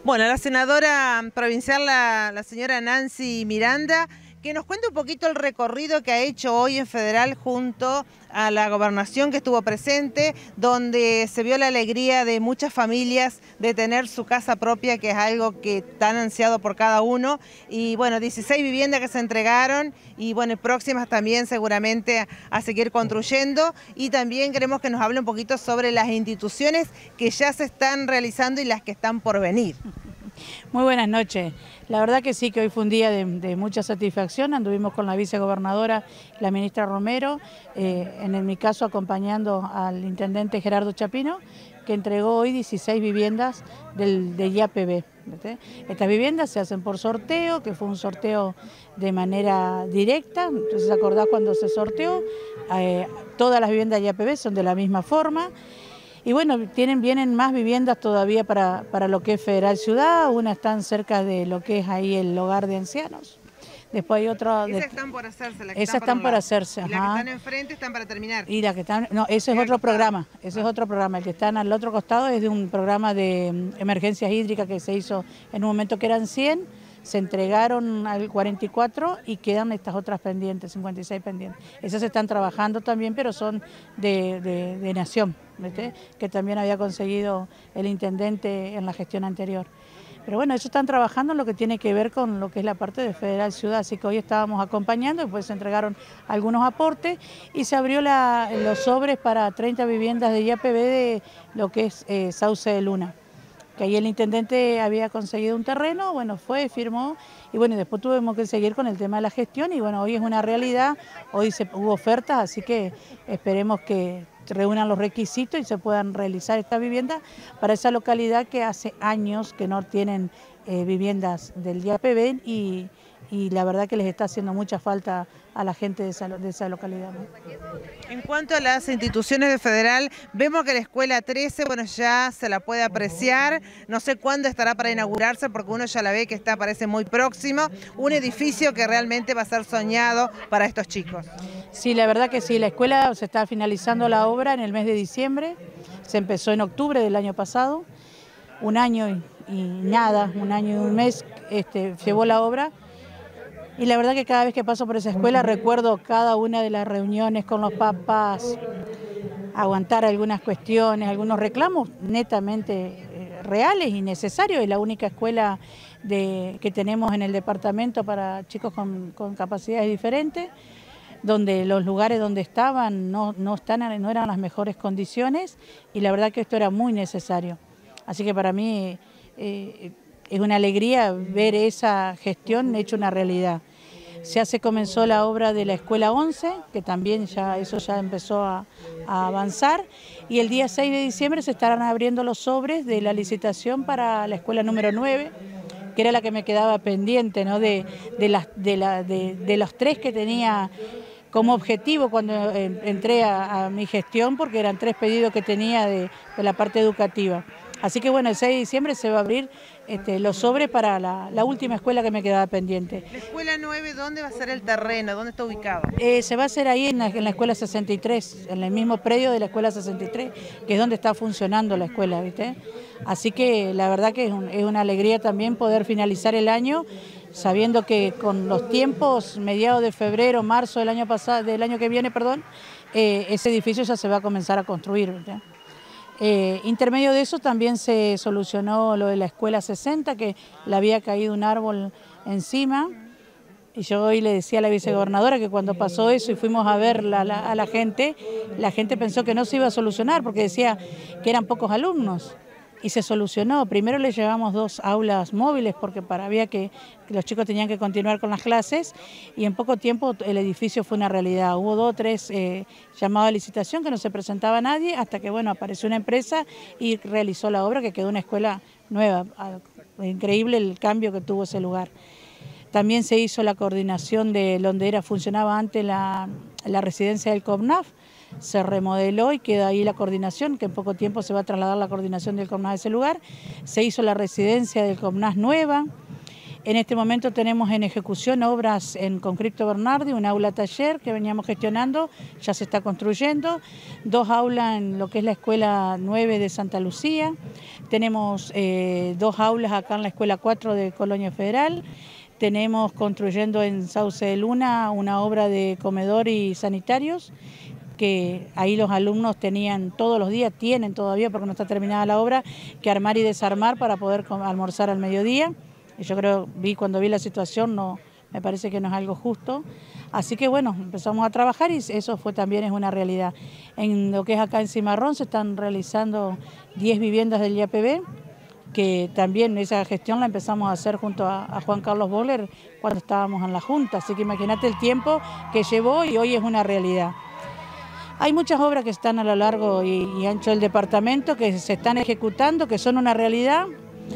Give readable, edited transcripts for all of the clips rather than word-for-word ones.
Bueno, la senadora provincial, la señora Nancy Miranda, que nos cuente un poquito el recorrido que ha hecho hoy en Federal junto a la gobernación que estuvo presente, donde se vio la alegría de muchas familias de tener su casa propia, que es algo que tan ansiado por cada uno. Y bueno, 16 viviendas que se entregaron y bueno, próximas también seguramente a seguir construyendo. Y también queremos que nos hable un poquito sobre las instituciones que ya se están realizando y las que están por venir. Muy buenas noches. La verdad que sí, que hoy fue un día de mucha satisfacción. Anduvimos con la vicegobernadora, la ministra Romero, en mi caso acompañando al intendente Gerardo Chapino, que entregó hoy 16 viviendas de IAPB. Estas viviendas se hacen por sorteo, que fue un sorteo de manera directa. Entonces, ¿acordás cuando se sorteó? Todas las viviendas de IAPB son de la misma forma. Y bueno, vienen más viviendas todavía para lo que es Federal Ciudad, unas están cerca de lo que es ahí el hogar de ancianos. Después hay otra... Esas están por hacerse, las que esas están por hacerse. Y las que están enfrente están para terminar. Y las que están... No, ese es otro programa, ese es otro programa. El que están al otro costado es de un programa de emergencias hídricas que se hizo en un momento que eran 100, se entregaron al 44 y quedan estas otras pendientes, 56 pendientes. Esas se están trabajando también, pero son de Nación, ¿viste? Que también había conseguido el intendente en la gestión anterior. Pero bueno, eso están trabajando en lo que tiene que ver con lo que es la parte de Federal Ciudad, así que hoy estábamos acompañando, después se entregaron algunos aportes y se abrió los sobres para 30 viviendas de IAPB de lo que es Sauce de Luna, que ahí el intendente había conseguido un terreno, bueno, fue, firmó, y bueno, después tuvimos que seguir con el tema de la gestión, y bueno, hoy es una realidad, hoy hubo ofertas, así que esperemos que reúnan los requisitos y se puedan realizar estas viviendas para esa localidad que hace años que no tienen viviendas del IAPB y la verdad que les está haciendo mucha falta a la gente de esa localidad, ¿no? En cuanto a las instituciones de Federal, vemos que la escuela 13, bueno, ya se la puede apreciar, no sé cuándo estará para inaugurarse porque uno ya la ve que está, parece muy próximo, un edificio que realmente va a ser soñado para estos chicos. Sí, la verdad que sí, la escuela se está finalizando la obra en el mes de diciembre, se empezó en octubre del año pasado, un año y nada, un año y un mes llevó la obra. Y la verdad que cada vez que paso por esa escuela recuerdo cada una de las reuniones con los papás, aguantar algunas cuestiones, algunos reclamos netamente reales y necesarios. Es la única escuela que tenemos en el departamento para chicos con capacidades diferentes, donde los lugares donde estaban no eran las mejores condiciones y la verdad que esto era muy necesario. Así que para mí es una alegría ver esa gestión hecha una realidad. Se comenzó la obra de la Escuela 11, que también eso ya empezó a avanzar, y el día 6 de diciembre se estarán abriendo los sobres de la licitación para la Escuela número 9, que era la que me quedaba pendiente, ¿no? de los 3 que tenía como objetivo cuando entré a mi gestión, porque eran 3 pedidos que tenía de la parte educativa. Así que bueno, el 6 de diciembre se va a abrir los sobres para la última escuela que me quedaba pendiente. ¿La escuela 9 dónde va a ser el terreno? ¿Dónde está ubicado? Se va a hacer ahí en la escuela 63, en el mismo predio de la escuela 63, que es donde está funcionando la escuela, ¿viste? Así que la verdad que es una alegría también poder finalizar el año, sabiendo que con los tiempos, mediados de febrero, marzo del año que viene, ese edificio ya se va a comenzar a construir, ¿viste? Intermedio de eso también se solucionó lo de la escuela 60, que le había caído un árbol encima, y yo hoy le decía a la vicegobernadora que cuando pasó eso y fuimos a ver a la gente pensó que no se iba a solucionar porque decía que eran pocos alumnos. Y se solucionó. Primero le llevamos 2 aulas móviles porque había que los chicos tenían que continuar con las clases y en poco tiempo el edificio fue una realidad. Hubo 2 o 3 llamados a licitación que no se presentaba nadie hasta que bueno apareció una empresa y realizó la obra que quedó una escuela nueva. Increíble el cambio que tuvo ese lugar. También se hizo la coordinación de donde funcionaba antes la residencia del COBNAF. Se remodeló y queda ahí la coordinación, que en poco tiempo se va a trasladar la coordinación del COBNAF a ese lugar. Se hizo la residencia del COBNAF nueva. En este momento tenemos en ejecución obras con Cristo Bernardi, un aula taller que veníamos gestionando, ya se está construyendo, 2 aulas en lo que es la Escuela 9 de Santa Lucía, Tenemos 2 aulas acá en la Escuela 4 de Colonia Federal. Tenemos construyendo en Sauce de Luna una obra de comedor y sanitarios, que ahí los alumnos tenían todos los días, tienen todavía porque no está terminada la obra, que armar y desarmar para poder almorzar al mediodía. Y yo creo, cuando vi la situación, no, me parece que no es algo justo. Así que bueno, empezamos a trabajar y eso también es una realidad. En lo que es acá en Cimarrón se están realizando 10 viviendas del IAPB, que también esa gestión la empezamos a hacer junto a Juan Carlos Boller cuando estábamos en la Junta. Así que imagínate el tiempo que llevó y hoy es una realidad. Hay muchas obras que están a lo largo y ancho del departamento que se están ejecutando, que son una realidad,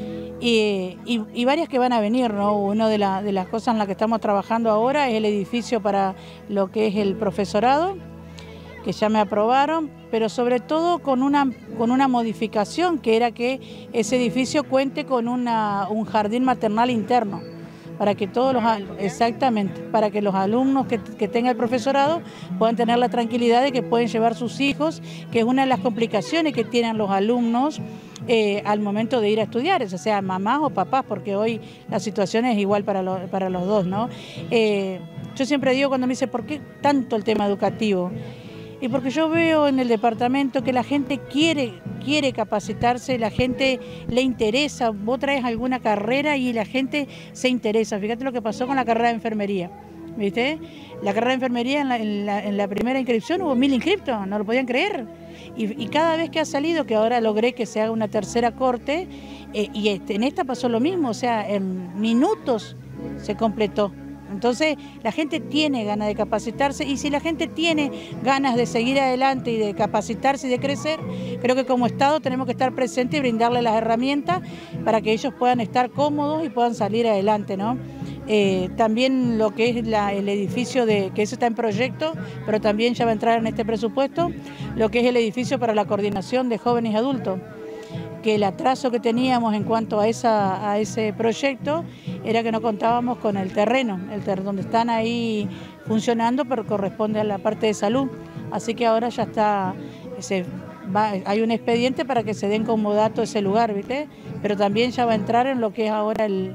y varias que van a venir, ¿no? Una de las cosas en las que estamos trabajando ahora es el edificio para lo que es el profesorado, que ya me aprobaron, pero sobre todo con una modificación, que era que ese edificio cuente con un jardín maternal interno, para que para que los alumnos que tengan el profesorado puedan tener la tranquilidad de que pueden llevar sus hijos, que es una de las complicaciones que tienen los alumnos al momento de ir a estudiar, o sea, mamás o papás, porque hoy la situación es igual para los dos, ¿no? Yo siempre digo cuando me dice, ¿por qué tanto el tema educativo? Y porque yo veo en el departamento que la gente quiere capacitarse, la gente le interesa, vos traes alguna carrera y la gente se interesa. Fíjate lo que pasó con la carrera de enfermería, ¿viste? La carrera de enfermería en la primera inscripción hubo 1000 inscriptos, no lo podían creer. Y cada vez que ha salido, que ahora logré que se haga una tercera corte, en esta pasó lo mismo, o sea, en minutos se completó. Entonces la gente tiene ganas de capacitarse, y si la gente tiene ganas de seguir adelante y de capacitarse y de crecer, creo que como Estado tenemos que estar presentes y brindarles las herramientas para que ellos puedan estar cómodos y puedan salir adelante, ¿no? También lo que es el edificio, que eso está en proyecto, pero también ya va a entrar en este presupuesto, lo que es el edificio para la coordinación de jóvenes y adultos, que el atraso que teníamos en cuanto a ese proyecto era que no contábamos con el terreno, donde están ahí funcionando, pero corresponde a la parte de salud. Así que ahora ya está, hay un expediente para que se den como dato ese lugar, ¿viste? Pero también ya va a entrar en lo que es ahora el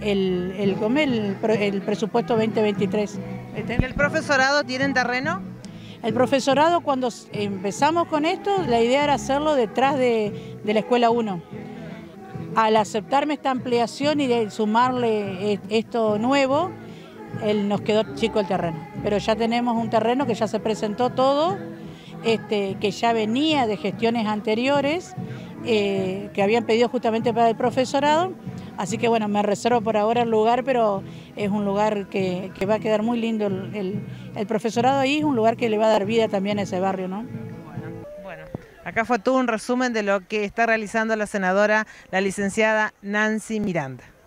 presupuesto 2023. ¿Viste? ¿Y el profesorado tienen terreno? El profesorado, cuando empezamos con esto, la idea era hacerlo detrás de la Escuela 1. Al aceptarme esta ampliación y de sumarle esto nuevo, nos quedó chico el terreno. Pero ya tenemos un terreno que ya se presentó todo, que ya venía de gestiones anteriores, que habían pedido justamente para el profesorado. Así que bueno, me reservo por ahora el lugar, pero es un lugar que va a quedar muy lindo. El profesorado ahí es un lugar que le va a dar vida también a ese barrio, ¿no? Bueno, acá fue todo un resumen de lo que está realizando la senadora, la licenciada Nancy Miranda.